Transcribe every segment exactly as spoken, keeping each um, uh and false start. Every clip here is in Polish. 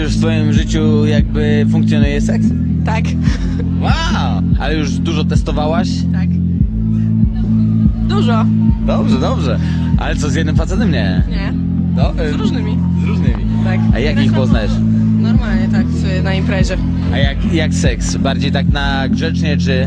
już w twoim życiu jakby funkcjonuje seks? Tak. Wow! Ale już dużo testowałaś? Tak. Dużo. Dobrze, dobrze. Ale co, z jednym facetem nie? Nie. No, Z różnymi. Z różnymi. Tak. A jak ich poznajesz? Normalnie tak, na imprezie. A jak, jak seks? Bardziej tak na grzecznie, czy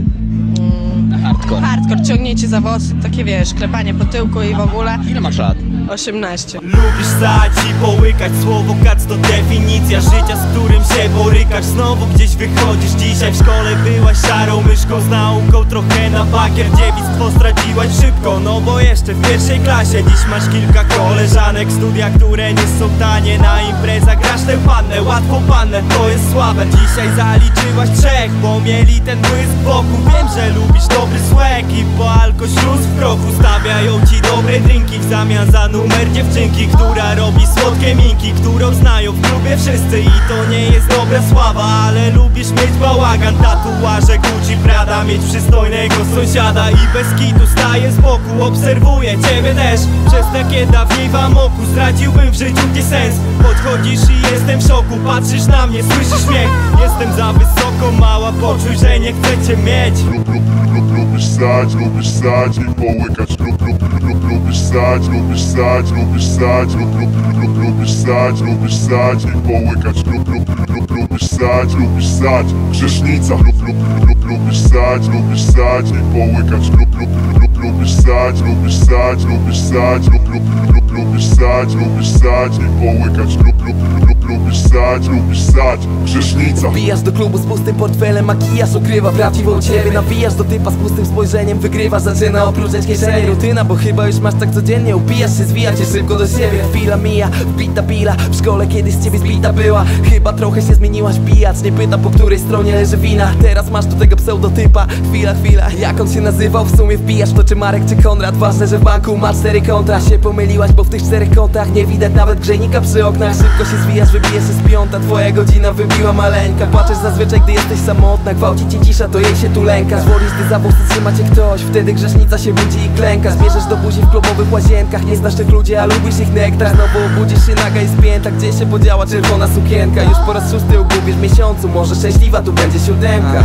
na hardcore? Hardcore, ciągnięcie za włosy, takie wiesz, klepanie po tyłku i w ogóle. Ile masz lat? osiemnaście. Lubisz stać i połykać, słowo kac to definicja życia, z którym się borykasz. Znowu gdzieś wychodzisz, dzisiaj w szkole byłaś szarą myszką, z nauką trochę na bakier, dziewictwo straciłaś szybko, no bo jeszcze w pierwszej klasie. Dziś masz kilka koleżanek, studia, które nie są tanie, na imprezach grasz tę pannę, łatwo pannę, to jest słabe. Dzisiaj zaliczyłaś trzech, bo mieli ten błysk wokół. Wiem, że lubisz dobry słek i po alko śluz w kroku stawiają ci dobre drinki w zamian za numer dziewczynki, która robi słodkie minki, którą znają w klubie wszyscy. I to nie jest dobra sława, ale lubisz mieć bałagan, tatuaże Gucci, Prada, mieć przystojnego sąsiada. I bez kitu staję z boku, obserwuję ciebie też. Przez takie dawniej w amoku straciłbym w życiu gdzie sens. Podchodzisz i jestem w szoku, patrzysz na mnie, słyszysz śmiech. Jestem za wysoko, mała, poczuj, że nie chcę cię mieć. Lub, lub, lub, lubisz stać, lubisz stać i połykać. Lub, lub, lub, lubisz stać, lubisz stać, lubisz stać. Lub, lub, lub, lubisz stać, lubisz stać i połykać. Lub, lub, lub, lubisz stać, lubisz stać. Grzesznica. Lub, lub, lub, lubisz stać, lubisz stać i połykać. Lub, lub, lub, lubisz stać, lubisz stać, lubisz stać. Lub, lub, lub, lubisz stać, lubisz stać i połykać. Lub, lub, lub, lubisz stać, lubisz stać. Grzesznica. Wbijasz do klubu z pustym portfelem, makijaż ukrywa prawdziwą ciebie. Nawijasz do typa z pustym spojrzeniem, wygrywasz, zaczyna opróżniać kieszenie. Rutyna, bo chyba już masz tak codziennie, upijasz się, zwija cię szybko do siebie. Chwila mija, wbita pila, w szkole kiedyś z ciebie zbita była. Chyba trochę się zmieniłaś, pijacz nie pyta, po której stronie leży wina. Teraz masz do tego pseudotypa, chwila, chwila, jak on się nazywał? W sumie wbijasz w to, czy Marek, czy Konrad. Ważne, że w banku masz cztery konta. Się pomyliłaś, bo w tych czterech kontach nie widać nawet grzejnika przy oknach. Szybko się zwijasz, wybijesz się z piąta, twoja godzina wybiła maleńka. Płaczesz zazwyczaj, gdy jesteś samotna, gwałci cię cisza, to jej się tu lękasz. Wolisz, gdy za włosy trzyma cię ktoś, wtedy grzesznica się budzi i klękasz. Bierzesz do buzi w klubowych łazienkach, nie znasz tych ludzi, a lubisz ich nektar. Znowu obudzisz się naga i spięta, gdzie się podziała czerwona sukienka. Już po raz szósty ugubisz w miesiącu, może szczęśliwa tu będzie siódemka.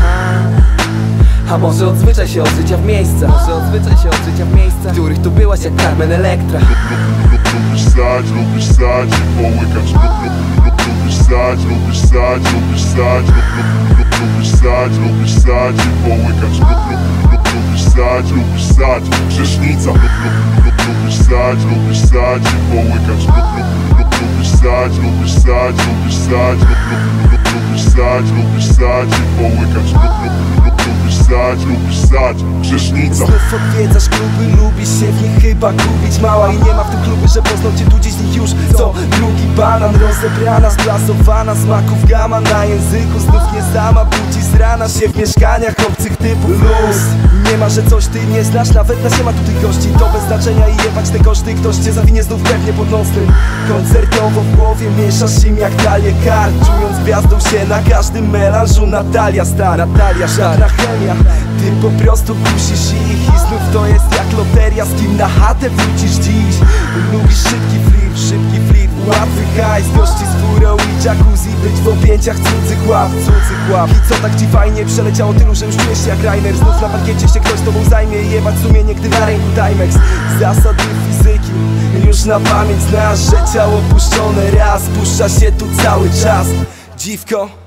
A może odzwyczaj się od życia w miejsca, może odzwyczaj się od życia w miejsca, w których tu byłaś jak Carmen Electra. Lub, lub, lub, lubisz stać, lubisz stać i połykać. Lub, lub, lub, lubisz stać, lubisz stać, lubisz stać. Lub, lub, lub, lubisz stać, lubisz stać i połykać. Lub, lub, lub, lubisz stać, lubisz stać. Grzesznica. Lub, lub, lub, lubisz stać, lubisz stać i połykać. Lub, lub, lub, lubisz stać, lubisz stać, lubisz stać. Lub, lub, lub, lubisz stać, lubisz stać i połykać. Lub, lub, lub, lubisz stać, lubisz stać. Grzesznica. Znów odwiedzasz kluby, lubisz się w nich chyba gubić, mała. I nie ma w tym klubie, że poznał cię tu dziś z nich już co drugi banan. Rozebrana, zblasowana, smaków gama na języku. Znów nie sama, budzi z rana się w mieszkaniach obcych typów. Luz, nie ma, że coś ty nie znasz, nawet nas nie ma tu tych gości. To bez znaczenia i jebać te koszty, ktoś cię zawinie znów pewnie pod nocnym. Koncertowo w głowie mieszasz im jak talię kart, czując gwiazdą się na każdym melanżu. Natalia Star, Natalia Szara chemia. Ty po prostu kusisz ich i znów to jest jak loteria, z kim na chatę wrócisz dziś. Lubisz szybki flirt, szybki flirt, łatwy hajs, gości z furą i jacuzzi, być w objęciach cudzych łap, cudzych łap. I co tak ci fajnie przeleciało tylu, że już czujesz się jak Rainer. Znów na parkiecie się ktoś tobą zajmie i jebać sumienie, gdy na ręku Timex. Zasady fizyki już na pamięć znasz, że ciało puszczone raz puszcza się tu cały czas. Dziwko,